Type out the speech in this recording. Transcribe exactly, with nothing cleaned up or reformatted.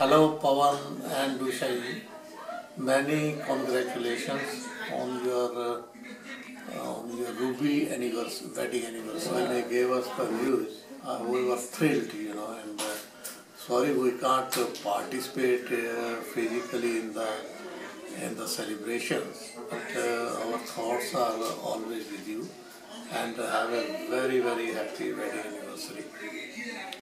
Hello Pawan and Dushai. Many congratulations on your uh, on your Ruby anniversary, wedding anniversary. When they gave us the news, uh, we were thrilled, you know. And uh, sorry we can't uh, participate uh, physically in the in the celebrations, but uh, our thoughts are always with you. And have a very very happy wedding anniversary.